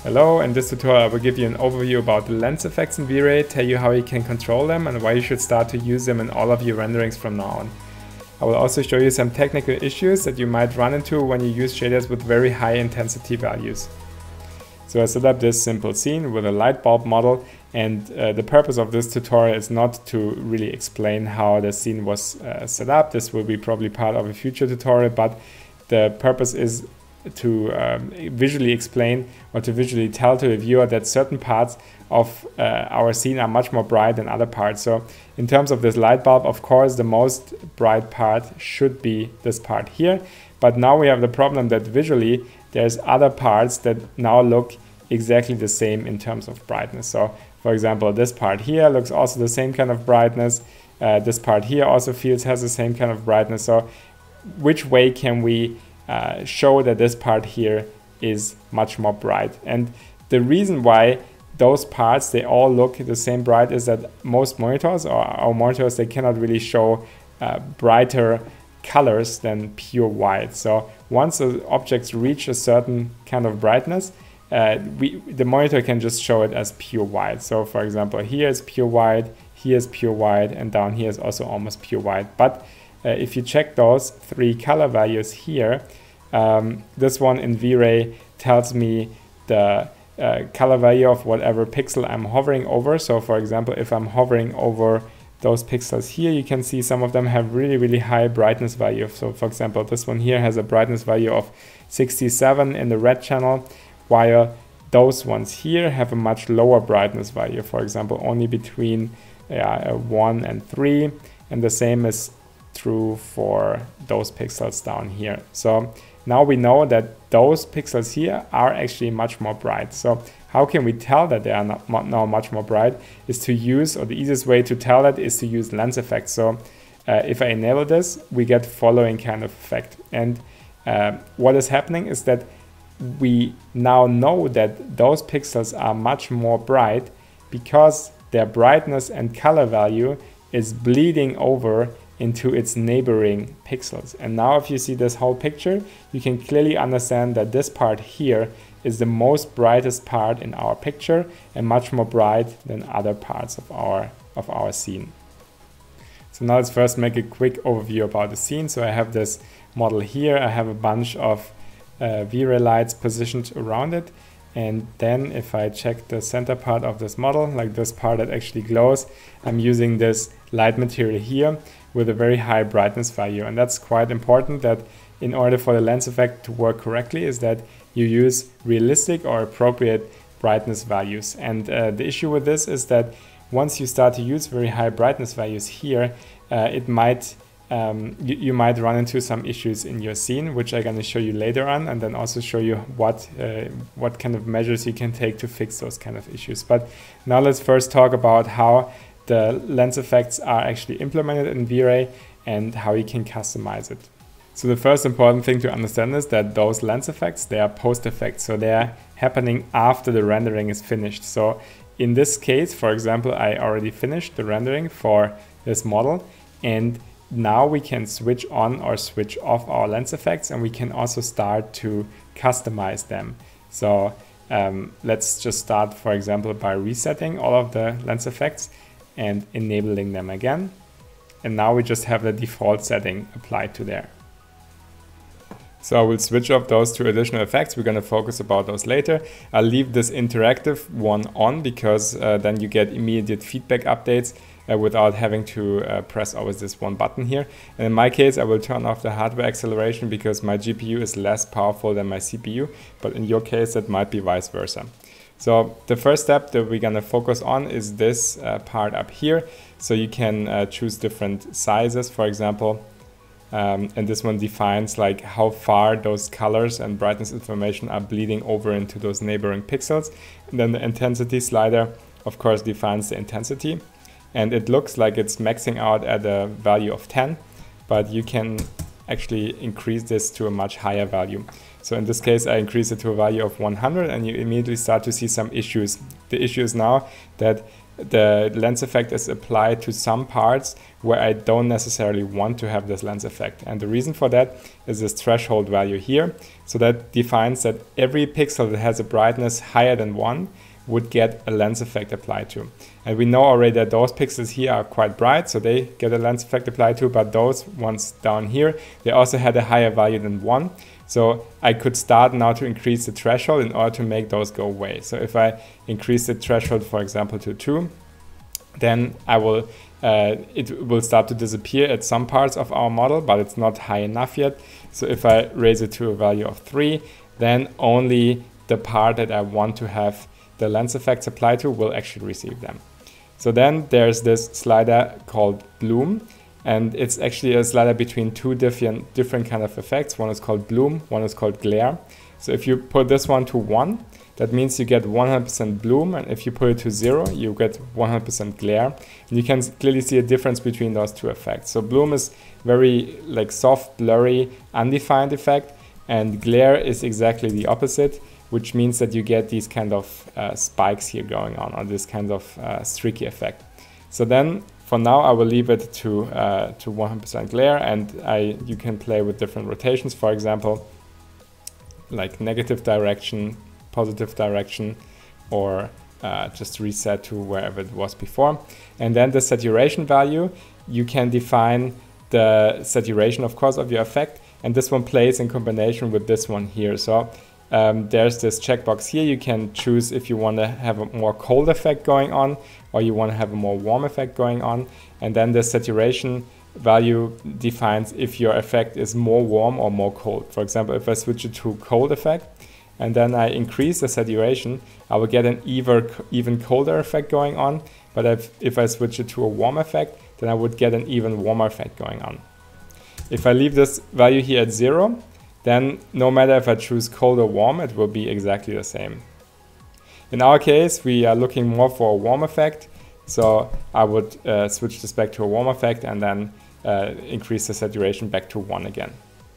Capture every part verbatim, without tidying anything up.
Hello, in this tutorial I will give you an overview about the lens effects in V-Ray, tell you how you can control them and why you should start to use them in all of your renderings from now on. I will also show you some technical issues that you might run into when you use shaders with very high intensity values. So I set up this simple scene with a light bulb model, and uh, the purpose of this tutorial is not to really explain how the scene was uh, set up. This will be probably part of a future tutorial, but the purpose is to um, visually explain or to visually tell to the viewer that certain parts of uh, our scene are much more bright than other parts. So in terms of this light bulb, of course, the most bright part should be this part here. But now we have the problem that visually there's other parts that now look exactly the same in terms of brightness. So for example, this part here looks also the same kind of brightness. Uh, this part here also feels has the same kind of brightness. So which way can we Uh, show that this part here is much more bright? And the reason why those parts, they all look the same bright, is that most monitors or our monitors, they cannot really show uh, brighter colors than pure white. So once the objects reach a certain kind of brightness, uh, we, the monitor can just show it as pure white. So for example, here is pure white, here is pure white, and down here is also almost pure white. But Uh, if you check those three color values here, um, this one in V-Ray tells me the uh, color value of whatever pixel I'm hovering over. So for example, if I'm hovering over those pixels here, you can see some of them have really, really high brightness value. So for example, this one here has a brightness value of sixty-seven in the red channel, while those ones here have a much lower brightness value. For example, only between uh, one and three, and the same is true for those pixels down here. So now we know that those pixels here are actually much more bright. So how can we tell that they are not now much more bright? Is to use, or the easiest way to tell that is to use lens effects. So uh, if I enable this, we get following kind of effect. And uh, what is happening is that we now know that those pixels are much more bright because their brightness and color value is bleeding over into its neighboring pixels. And now if you see this whole picture, you can clearly understand that this part here is the most brightest part in our picture and much more bright than other parts of our of our scene. So now let's first make a quick overview about the scene. So I have this model here. I have a bunch of uh, V-Ray lights positioned around it. And then if I check the center part of this model, like this part that actually glows, I'm using this light material here with a very high brightness value. And that's quite important, that in order for the lens effect to work correctly is that you use realistic or appropriate brightness values. And uh, the issue with this is that once you start to use very high brightness values here, uh, it might Um, you, you might run into some issues in your scene, which I'm going to show you later on, and then also show you what uh, what kind of measures you can take to fix those kind of issues. But now let's first talk about how the lens effects are actually implemented in V-Ray and how you can customize it. So the first important thing to understand is that those lens effects, they are post effects, so they are happening after the rendering is finished. So in this case, for example, I already finished the rendering for this model, and now we can switch on or switch off our lens effects, and we can also start to customize them. So um, let's just start, for example, by resetting all of the lens effects and enabling them again. And now we just have the default setting applied to there. So I will switch off those two additional effects. We're going to focus about those later. I'll leave this interactive one on because uh, then you get immediate feedback updates uh, without having to uh, press always this one button here. And in my case, I will turn off the hardware acceleration because my G P U is less powerful than my C P U. But in your case, that might be vice versa. So the first step that we're going to focus on is this uh, part up here. So you can uh, choose different sizes, for example. Um, and this one defines like how far those colors and brightness information are bleeding over into those neighboring pixels. And then the intensity slider, of course, defines the intensity. And it looks like it's maxing out at a value of ten, but you can actually increase this to a much higher value. So in this case, I increase it to a value of one hundred, and you immediately start to see some issues. The issue is now that the lens effect is applied to some parts where I don't necessarily want to have this lens effect. And the reason for that is this threshold value here. So that defines that every pixel that has a brightness higher than one would get a lens effect applied to. And we know already that those pixels here are quite bright, so they get a lens effect applied to, but those ones down here, they also had a higher value than one. So I could start now to increase the threshold in order to make those go away. So if I increase the threshold, for example, to two, then I will, uh, it will start to disappear at some parts of our model, but it's not high enough yet. So if I raise it to a value of three, then only the part that I want to have the lens effects applied to will actually receive them. So then there's this slider called bloom, and it's actually a slider between two different different kind of effects. One is called bloom, one is called glare. So if you put this one to one, that means you get one hundred percent bloom, and if you put it to zero, you get one hundred percent glare. And you can clearly see a difference between those two effects. So bloom is very like soft, blurry, undefined effect, and glare is exactly the opposite, which means that you get these kind of uh, spikes here going on, or this kind of uh, streaky effect. So then, for now, I will leave it to uh, to one hundred percent glare, and I you can play with different rotations, for example, like negative direction, positive direction, or uh, just reset to wherever it was before. And then the saturation value, you can define the saturation, of course, of your effect, and this one plays in combination with this one here. So Um, there's this checkbox here. You can choose if you want to have a more cold effect going on, or you want to have a more warm effect going on. And then the saturation value defines if your effect is more warm or more cold. For example, if I switch it to cold effect and then I increase the saturation, I will get an even, even colder effect going on. But if, if I switch it to a warm effect, then I would get an even warmer effect going on. If I leave this value here at zero, then no matter if I choose cold or warm, it will be exactly the same. In our case, we are looking more for a warm effect. So I would uh, switch this back to a warm effect and then uh, increase the saturation back to one again.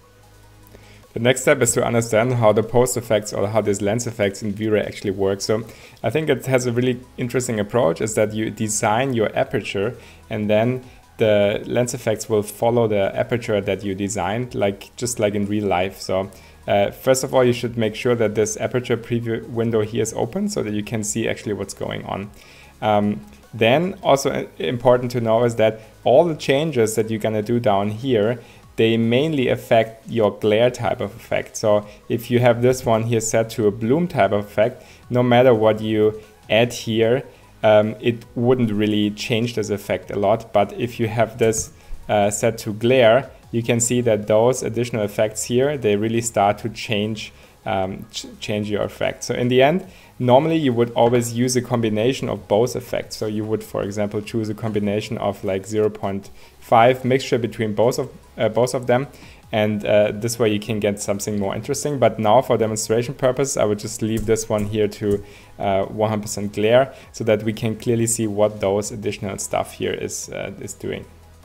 The next step is to understand how the post effects or how these lens effects in V-Ray actually work. So I think it has a really interesting approach, is that you design your aperture and then the lens effects will follow the aperture that you designed, like just like in real life. So uh, first of all, you should make sure that this aperture preview window here is open so that you can see actually what's going on. Um, then also important to know is that all the changes that you're gonna do down here, they mainly affect your glare type of effect. So if you have this one here set to a bloom type of effect, no matter what you add here, Um, it wouldn't really change this effect a lot. But if you have this uh, set to glare, you can see that those additional effects here, they really start to change um, ch change your effect. So in the end, normally you would always use a combination of both effects. So you would, for example, choose a combination of like zero point five mixture between both of uh, both of them. And uh, this way you can get something more interesting. But now for demonstration purpose, I would just leave this one here to uh, one hundred percent glare so that we can clearly see what those additional stuff here is, uh, is doing.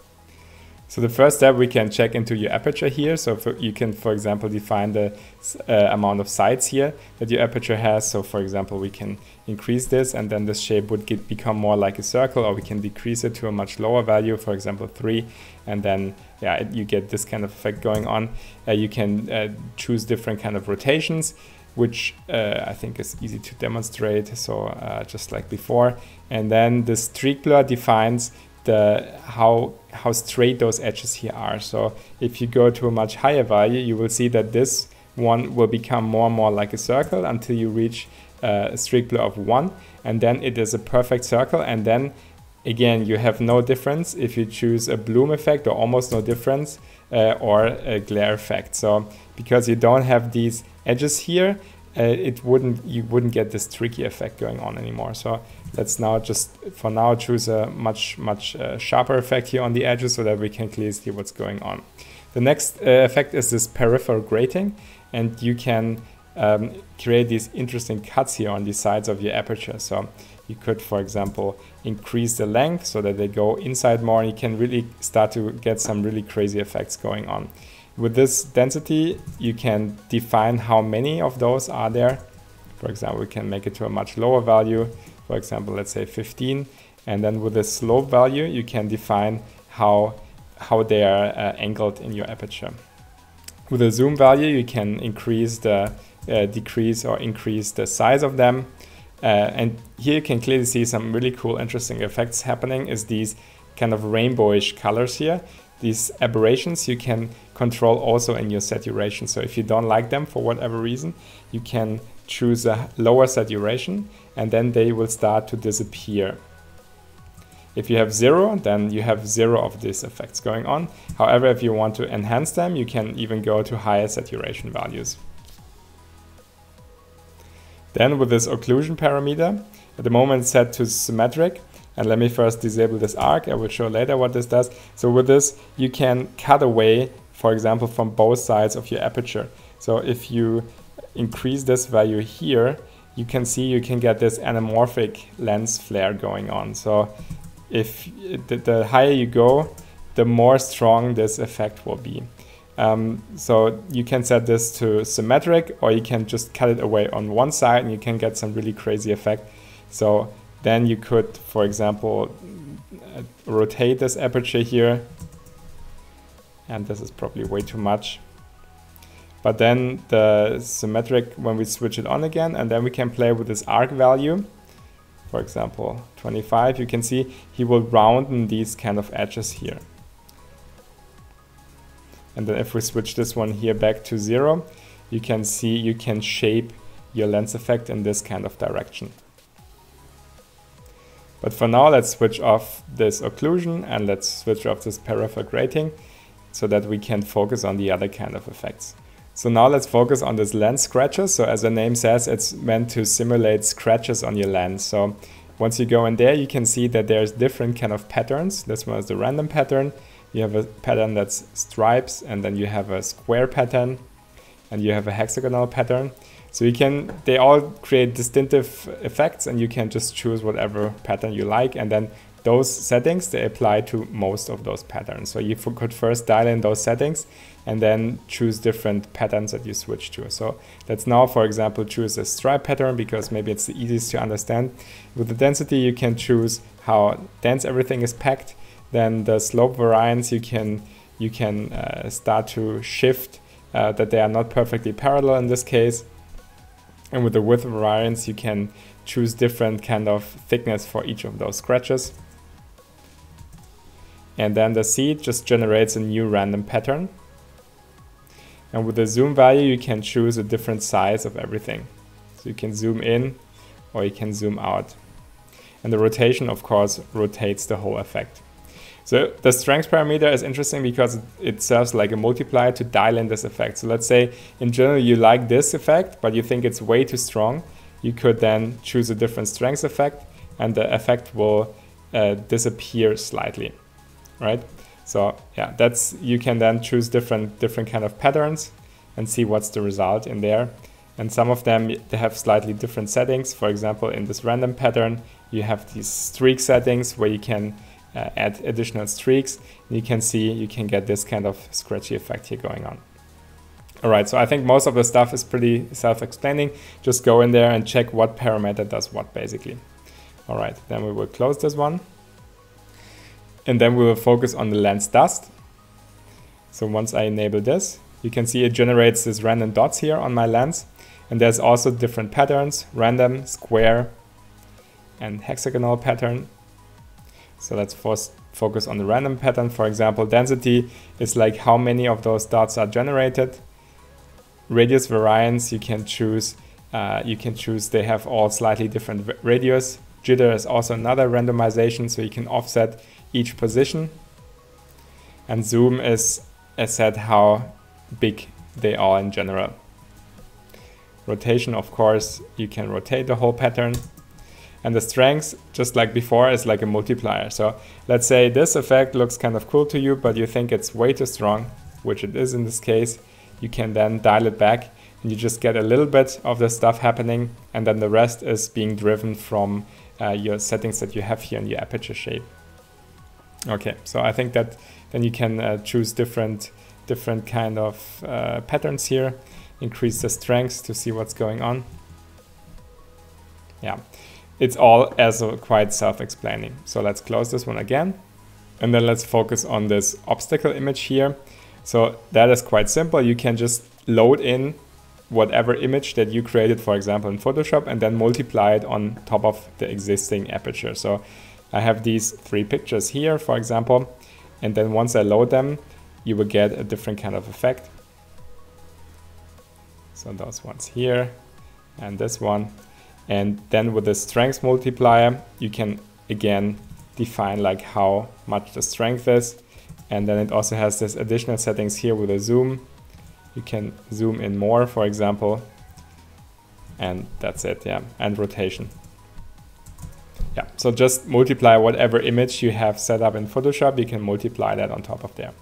So the first step, we can check into your aperture here. So for, you can, for example, define the uh, amount of sides here that your aperture has. So for example, we can increase this and then this shape would get, become more like a circle, or we can decrease it to a much lower value, for example, three. And then yeah, it, you get this kind of effect going on. Uh, you can uh, choose different kind of rotations, which uh, I think is easy to demonstrate. So uh, just like before. And then the streak blur defines the how how straight those edges here are. So if you go to a much higher value, you will see that this one will become more and more like a circle until you reach uh, a streak blur of one, and then it is a perfect circle. And then again, you have no difference if you choose a bloom effect, or almost no difference, uh, or a glare effect. So because you don't have these edges here, uh, it wouldn't you wouldn't get this tricky effect going on anymore. So let's now just for now choose a much much uh, sharper effect here on the edges so that we can clearly see what's going on. The next uh, effect is this peripheral grating, and you can um, create these interesting cuts here on the sides of your aperture. So you could, for example, increase the length so that they go inside more, and you can really start to get some really crazy effects going on. With this density, you can define how many of those are there. For example, we can make it to a much lower value for example, let's say fifteen. And then with the slope value, you can define how, how they are uh, angled in your aperture. With the zoom value, you can increase the, uh, decrease or increase the size of them. Uh, and here you can clearly see some really cool, interesting effects happening is these kind of rainbowish colors here. These aberrations you can control also in your saturation. So if you don't like them for whatever reason, you can choose a lower saturation and then they will start to disappear. If you have zero, then you have zero of these effects going on. However, if you want to enhance them, you can even go to higher saturation values. Then with this occlusion parameter, at the moment it's set to symmetric. And let me first disable this arc. I will show later what this does. So with this, you can cut away, for example, from both sides of your aperture. So if you increase this value here, you can see you can get this anamorphic lens flare going on. So if the, the higher you go, the more strong this effect will be. Um, so you can set this to symmetric, or you can just cut it away on one side and you can get some really crazy effect. So then you could, for example, uh, rotate this aperture here. And this is probably way too much. But then the symmetric, when we switch it on again, and then we can play with this arc value. For example, twenty-five, you can see he will round these kind of edges here. And then if we switch this one here back to zero, you can see you can shape your lens effect in this kind of direction. But for now, let's switch off this occlusion and let's switch off this peripheral grating so that we can focus on the other kind of effects. So now let's focus on this lens scratches. So as the name says, it's meant to simulate scratches on your lens. So once you go in there, you can see that there's different kind of patterns. This one is the random pattern. You have a pattern that's stripes, and then you have a square pattern, and you have a hexagonal pattern. So you can, they all create distinctive effects, and you can just choose whatever pattern you like, and then those settings, they apply to most of those patterns. So you could first dial in those settings and then choose different patterns that you switch to. So let's now, for example, choose a stripe pattern because maybe it's the easiest to understand. With the density, you can choose how dense everything is packed. Then the slope variance, you can, you can uh, start to shift uh, that they are not perfectly parallel in this case. And with the width variance, you can choose different kind of thickness for each of those scratches. And then the seed just generates a new random pattern. And with the zoom value, you can choose a different size of everything. So you can zoom in or you can zoom out. And the rotation, of course, rotates the whole effect. So the strength parameter is interesting because it serves like a multiplier to dial in this effect. So let's say in general you like this effect, but you think it's way too strong. You could then choose a different strength effect and the effect will uh, disappear slightly, right? So yeah, that's, you can then choose different different kind of patterns and see what's the result in there. And some of them, they have slightly different settings. For example, in this random pattern, you have these streak settings where you can uh, add additional streaks. And you can see you can get this kind of scratchy effect here going on. All right, so I think most of the stuff is pretty self-explaining. Just go in there and check what parameter does what, basically. All right, then we will close this one. And then we will focus on the lens dust. So once I enable this, you can see it generates this random dots here on my lens. And there's also different patterns, random, square, and hexagonal pattern. So let's first focus on the random pattern. For example, density is like how many of those dots are generated. Radius variance, you can choose, uh, you can choose, they have all slightly different radius. Jitter is also another randomization, so you can offset each position. And zoom is, as said, how big they are in general. Rotation, of course, you can rotate the whole pattern. And the strength, just like before, is like a multiplier. So let's say this effect looks kind of cool to you, but you think it's way too strong, which it is in this case. You can then dial it back and you just get a little bit of the stuff happening, and then the rest is being driven from uh, your settings that you have here in your aperture shape. Okay, so I think that then you can uh, choose different different kind of uh, patterns here, increase the strength to see what's going on. Yeah, it's all also quite self-explaining. So let's close this one again. And then let's focus on this obstacle image here. So that is quite simple. You can just load in whatever image that you created, for example, in Photoshop, and then multiply it on top of the existing aperture. So I have these three pictures here, for example, and then once I load them, you will get a different kind of effect. So those ones here and this one. And then with the strength multiplier, you can again define like how much the strength is. And then it also has this additional settings here with a zoom. You can zoom in more, for example, and that's it, yeah, and rotation. Yeah, so just multiply whatever image you have set up in Photoshop, you can multiply that on top of there.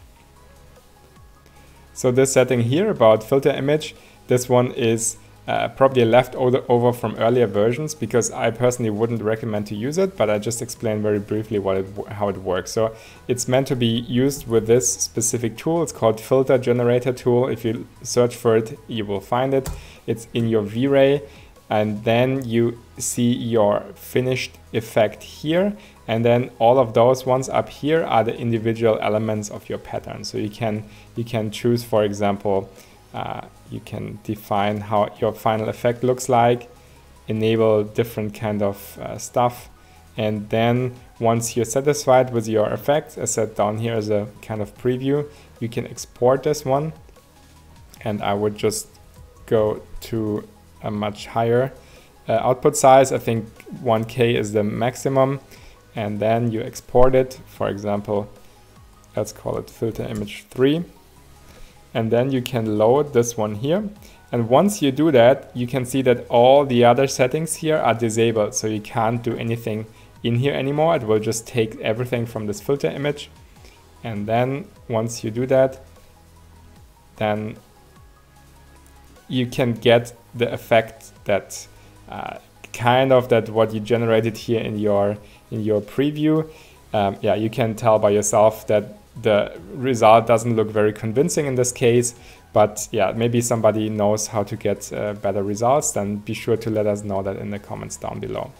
So this setting here about filter image, this one is uh, probably a leftover from earlier versions, because I personally wouldn't recommend to use it, but I just explain very briefly what it, how it works. So it's meant to be used with this specific tool. It's called Filter Generator Tool. If you search for it, you will find it. It's in your V-Ray, and then you see your finished effect here. And then all of those ones up here are the individual elements of your pattern. So you can, you can choose, for example, Uh, you can define how your final effect looks like, enable different kind of uh, stuff, and then once you're satisfied with your effect, as said down here as a kind of preview, you can export this one, and I would just go to a much higher uh, output size. I think one K is the maximum, and then you export it. For example, let's call it filter image three. And then you can load this one here. And once you do that, you can see that all the other settings here are disabled. So you can't do anything in here anymore. It will just take everything from this filter image. And then once you do that, then you can get the effect that uh, kind of that what you generated here in your, in your preview. Um, yeah, you can tell by yourself that the result doesn't look very convincing in this case, but yeah, maybe somebody knows how to get uh, better results, then be sure to let us know that in the comments down below.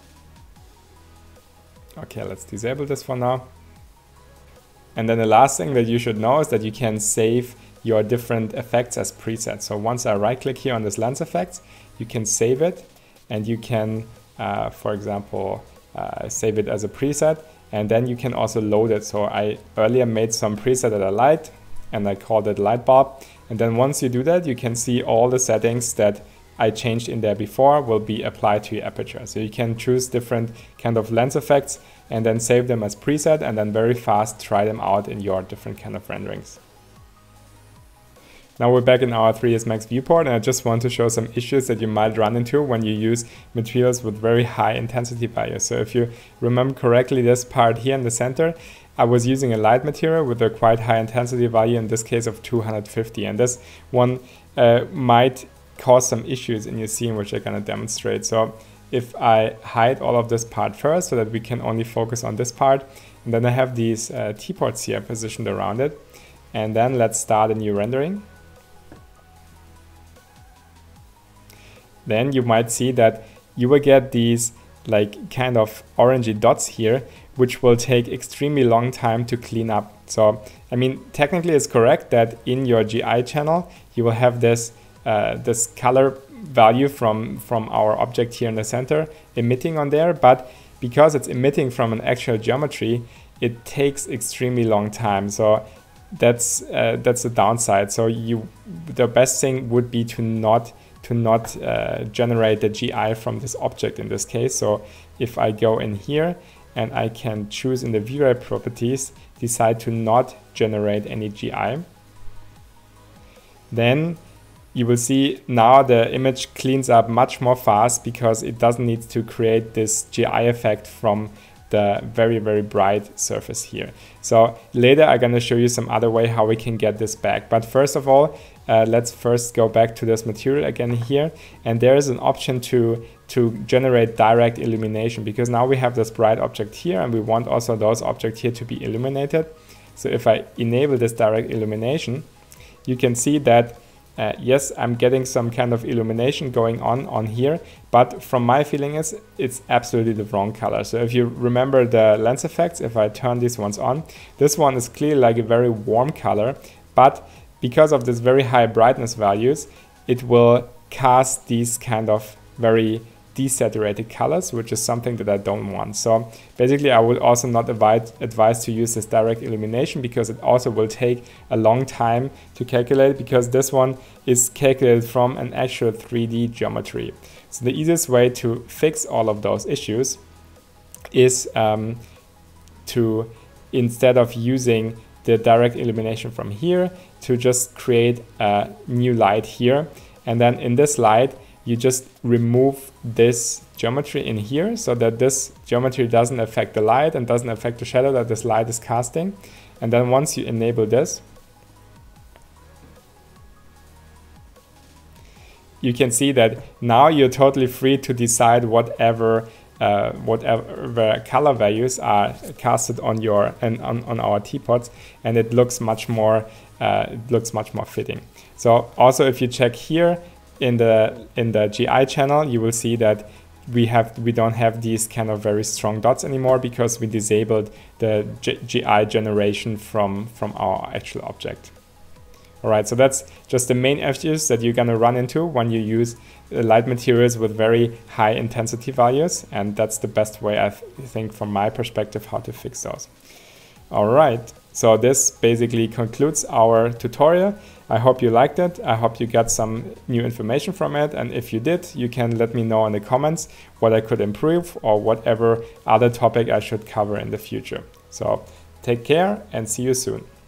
Okay, let's disable this for now. And then the last thing that you should know is that you can save your different effects as presets. So once I right click here on this lens effects, you can save it, and you can, uh, for example, uh, save it as a preset. And then you can also load it. So I earlier made some preset that I liked, and I called it light bulb. And then once you do that, you can see all the settings that I changed in there before will be applied to your aperture. So you can choose different kind of lens effects and then save them as preset, and then very fast try them out in your different kind of renderings. Now we're back in our three ds Max viewport, and I just want to show some issues that you might run into when you use materials with very high intensity values. So if you remember correctly, this part here in the center, I was using a light material with a quite high intensity value, in this case of two hundred fifty. And this one uh, might cause some issues in your scene, which I'm gonna demonstrate. So if I hide all of this part first so that we can only focus on this part, and then I have these uh, T-ports here positioned around it. And then let's start a new rendering. Then you might see that you will get these like kind of orangey dots here, which will take extremely long time to clean up. So, I mean, technically it's correct that in your G I channel, you will have this, uh, this color value from, from our object here in the center emitting on there, but because it's emitting from an actual geometry, it takes extremely long time. So that's, uh, that's the downside. So you, the best thing would be to not to not uh, generate the G I from this object in this case. So if I go in here and I can choose in the V-Ray properties, decide to not generate any G I, then you will see now the image cleans up much more fast because it doesn't need to create this G I effect from the very, very bright surface here. So later I'm gonna show you some other way how we can get this back. But first of all, uh, let's first go back to this material again here. And there is an option to, to generate direct illumination, because now we have this bright object here and we want also those objects here to be illuminated. So if I enable this direct illumination, you can see that uh, yes, I'm getting some kind of illumination going on on here, but from my feeling is it's absolutely the wrong color. So if you remember the lens effects, if I turn these ones on, this one is clearly like a very warm color, but because of this very high brightness values, it will cast these kind of very desaturated colors, which is something that I don't want. So basically I would also not advise, advise to use this direct illumination, because it also will take a long time to calculate, because this one is calculated from an actual three D geometry. So the easiest way to fix all of those issues is um, to, instead of using the direct illumination from here, to just create a new light here, and then in this light you just remove this geometry in here, so that this geometry doesn't affect the light and doesn't affect the shadow that this light is casting. And then once you enable this, you can see that now you're totally free to decide whatever uh, whatever color values are casted on your and on, on our teapots, and it looks much more uh, it looks much more fitting. So also, if you check here in the in the G I channel, you will see that we have we don't have these kind of very strong dots anymore, because we disabled the G I generation from from our actual object. All right, so that's just the main issues that you're gonna run into when you use light materials with very high intensity values, and that's the best way, I th think from my perspective, how to fix those. All right, so this basically concludes our tutorial. I hope you liked it. I hope you got some new information from it, and if you did, you can let me know in the comments what I could improve or whatever other topic I should cover in the future. So take care and see you soon.